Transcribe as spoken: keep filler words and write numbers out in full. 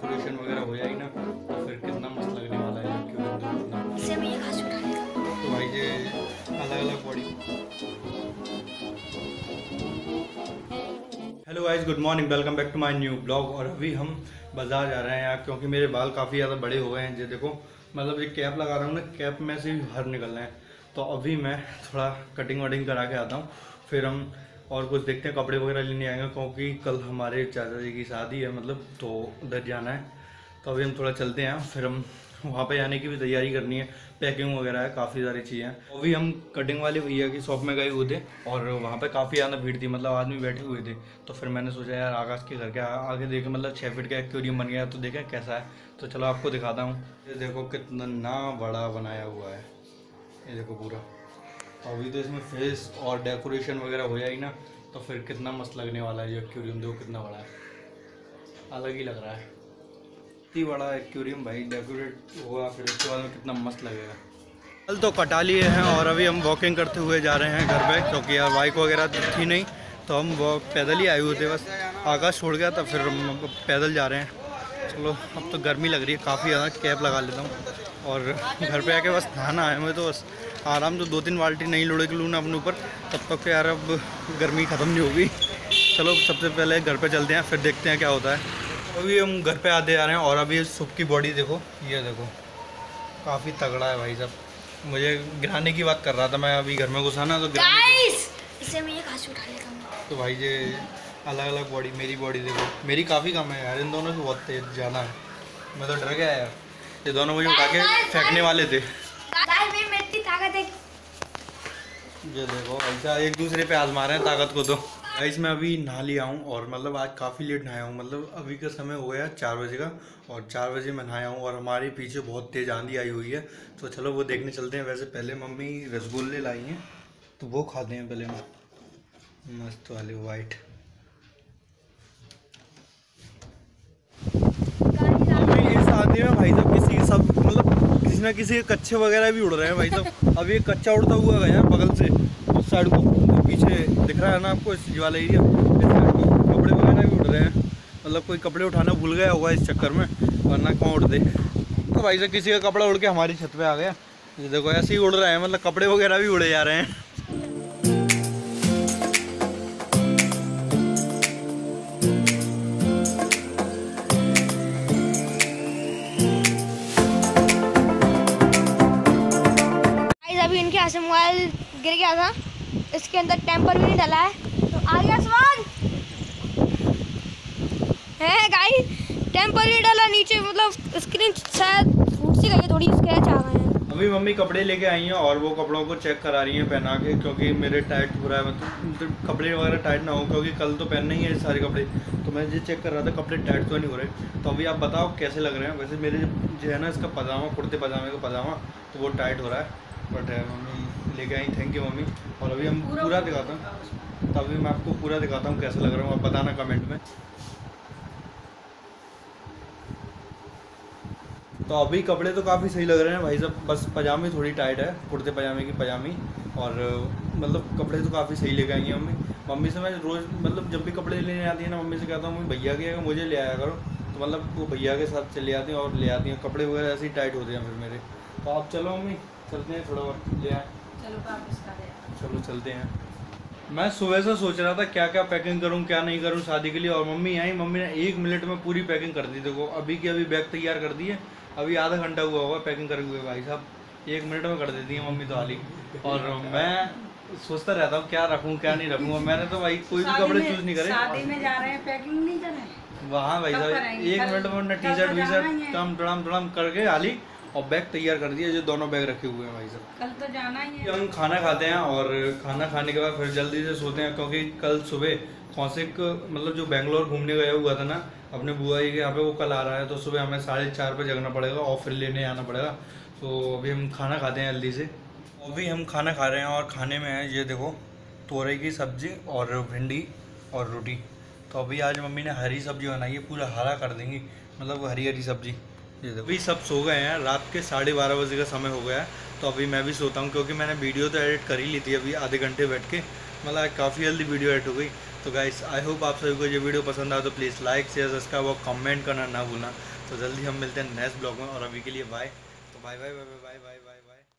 Decoration वगैरह हो जाएगी ना तो फिर कितना मस्त लगने वाला है। क्यों इससे मैं ये घास उठा लेगा तो भाई ये अलग अलग body. Hello guys, good morning, welcome back to my new blog. और अभी हम बाजार जा रहे हैं यार, क्योंकि मेरे बाल काफ़ी ज़्यादा बड़े हो गए हैं। ये देखो, मतलब ये कैप लगा रहा हूँ ना, कैप में से भी बाहर निकल रहे हैं। तो अभी मैं थोड़ा कटिंग वटिंग करा के आता हूँ, फिर हम और कुछ देखते हैं, कपड़े वगैरह लेने आएंगे, क्योंकि कल हमारे चाचा जी की शादी है, मतलब तो उधर जाना है। तो अभी हम थोड़ा चलते हैं, फिर हम वहाँ पे जाने की भी तैयारी करनी है, पैकिंग वगैरह है, काफ़ी सारी चीज़ें हैं। अभी हम कटिंग वाले भैया की शॉप में गए हुए थे और वहाँ पे काफ़ी ज़्यादा भीड़ थी, मतलब आदमी बैठे हुए थे। तो फिर मैंने सोचा यार आकाश के घर के आगे देखे, मतलब छः फीट का एक्वेरियम बन गया, तो देखें कैसा है। तो चलो आपको दिखाता हूँ। ये देखो कितना बड़ा बनाया हुआ है, ये देखो पूरा। अभी तो इसमें फेस और डेकोरेशन वगैरह हो जाएगी ना तो फिर कितना मस्त लगने वाला है। ये एक्वेरियम देखो कितना बड़ा है, अलग ही लग रहा है। इतनी बड़ा एक्वेरियम भाई डेकोरेट होगा, फिर उसके बाद में कितना मस्त लगेगा। कल तो कटा लिए हैं और अभी हम वॉकिंग करते हुए जा रहे हैं घर पे, क्योंकि यार बाइक वगैरह थी नहीं, तो हम वो पैदल ही आए हुए थे। बस आकाश छोड़ गया तो फिर हम पैदल जा रहे हैं। चलो, अब तो गर्मी लग रही है काफ़ी ज़्यादा, कैप लगा लेता हूँ और घर पे आके बस नहाना है मुझे। तो बस आराम से दो तीन बाल्टी नहीं लोड़े के लूँ ना अपने ऊपर, तब तक तो यार अब गर्मी ख़त्म नहीं होगी। चलो सबसे पहले घर पे चलते हैं, फिर देखते हैं क्या होता है। अभी हम घर पे आते जा रहे हैं और अभी सुप की बॉडी देखो, ये देखो काफ़ी तगड़ा है भाई साहब। मुझे गिराने की बात कर रहा था मैं, अभी घर में घुसा ना तो गाइस, इससे मैं ये घास उठा लेगा। तो भाई ये अलग अलग बॉडी, मेरी बॉडी देखो, मेरी काफ़ी कम है यार, इन दोनों से बहुत तेज ज़्यादा है। मैं तो डर गया यार, ये दोनों मुझे उठा के फेंकने वाले थे। गाइस मेरी इतनी ताकत है। ये देखो ऐसा एक दूसरे पे आजमा रहे हैं ताकत को। तो गाइस मैं अभी नहा लिया हूँ और मतलब आज काफ़ी लेट नहाया हूँ, मतलब अभी का समय हो गया चार बजे का और चार बजे मैं नहाया हूँ और हमारे पीछे बहुत तेज़ आंधी आई हुई है। तो चलो वो देखने चलते हैं। वैसे पहले मम्मी रसगुल्ले लाई हैं तो वो खाते हैं पहले, में मस्त वाले वाइट। अभी इस आंधी में भाई साहब किसी सब मतलब किसी ना किसी के कच्चे वगैरह भी उड़ रहे हैं भाई साहब। अभी एक कच्चा उड़ता हुआ गया बगल से उस साइड को, पीछे दिख रहा है ना आपको, इस वाला एरिया, इस साइड को कपड़े वगैरह भी उड़ रहे हैं। मतलब कोई कपड़े उठाना भूल गया होगा इस चक्कर में, वरना कहाँ उड़ते। तो भाई साहब किसी का कपड़ा उड़ के हमारी छत पे आ गया। ये देखो ऐसे ही उड़ रहा है, मतलब कपड़े वगैरह भी उड़े जा रहे हैं। अभी इनके हाथ से मोबाइल गिर गया था, इसके अंदर टेम्पर भी नहीं डला है, तो आ गया स्वाद है गाइस। टेम्पर नहीं डला नीचे, मतलब स्क्रीन शायद फूट सी गई, थोड़ी स्क्रैच आ गए हैं। अभी मम्मी कपड़े लेके आई हैं और वो कपड़ों को चेक करा रही हैं पहना के, क्योंकि मेरे टाइट हो रहा है, मतलब कपड़े वगैरह टाइट ना हो, क्योंकि कल तो पहनना ही है सारे कपड़े। तो मैं ये चेक कर रहा था कपड़े टाइट तो नहीं हो रहे। तो अभी आप बताओ कैसे लग रहे हैं। वैसे मेरे जो है ना इसका पजामा, कुर्ते पजामे का पजामा, तो वो टाइट हो रहा है, बट है मम्मी लेके आई, थैंक यू मम्मी। और अभी हम पूरा दिखाता हूँ, तो अभी मैं आपको पूरा दिखाता हूँ कैसे लग रहा हूँ, आप बताना कमेंट में। तो अभी कपड़े तो काफ़ी सही लग रहे हैं भाई साहब, बस पजामे थोड़ी टाइट है, कुर्ते पजामे की पजामी। और मतलब कपड़े तो काफ़ी सही लेके आई हैं मम्मी। मम्मी से मैं रोज़ मतलब जब भी कपड़े लेने आती है ना, मम्मी से कहता हूँ मम्मी भैया के मुझे ले आया करो, तो मतलब वो भैया के साथ चले आती हैं और ले आती हैं। कपड़े वगैरह ऐसे ही टाइट होते हैं फिर मेरे। तो आप चलो मम्मी, चलते हैं थोड़ा बहुत ले आए। चलो चलते हैं। मैं सुबह से सोच रहा था क्या क्या पैकिंग करूं क्या नहीं करूं शादी के लिए, और मम्मी आई, मम्मी ने एक मिनट में पूरी पैकिंग कर दी। देखो अभी की अभी बैग तैयार कर दी है, अभी आधा घंटा हुआ होगा पैकिंग करे हुए भाई साहब, एक मिनट में कर देती है मम्मी तो हाली। और मैं सोचता रहता हूँ क्या रखूँ क्या नहीं रखूँ। मैंने तो भाई कोई भी कपड़े चूज नहीं करे, शादी में जा रहे हैं पैकिंग नहीं करें वहाँ भाई साहब एक मिनट में उन्होंने टी शर्ट वी शर्ट टम टड़म टड़म करके हाली और बैग तैयार कर दिया। जो दोनों बैग रखे हुए हैं भाई साहब, कल तो जाना ही है। हम खाना खाते हैं और खाना खाने के बाद फिर जल्दी से सोते हैं, क्योंकि कल सुबह कौशिक मतलब जो बेंगलोर घूमने गया हुआ था ना अपने बुआ जी के यहाँ पे, वो कल आ रहा है। तो सुबह हमें साढ़े चार पे जगना पड़ेगा और फिर लेने आना पड़ेगा। तो अभी हम खाना खाते हैं जल्दी से। अभी हम खाना खा रहे हैं और खाने में है ये देखो तोरई की सब्ज़ी और भिंडी और रोटी। तो अभी आज मम्मी ने हरी सब्जी बनाई है, पूरा हरा कर देंगी, मतलब हरी हरी सब्जी। ये देखो अभी सब सो गए हैं, रात के साढ़े बारह बजे का समय हो गया है। तो अभी मैं भी सोता हूँ, क्योंकि मैंने वीडियो तो एडिट कर ही ली थी अभी आधे घंटे बैठ के, मतलब काफ़ी जल्दी वीडियो एडिट हो गई। तो गाइस आई होप आप सभी को ये वीडियो पसंद आए तो प्लीज़ लाइक शेयर सब्सक्राइब और कमेंट करना ना भूलना। तो जल्दी हम मिलते हैं नेक्स्ट ब्लॉग में, और अभी के लिए बाय। तो bye bye bye bye bye bye bye.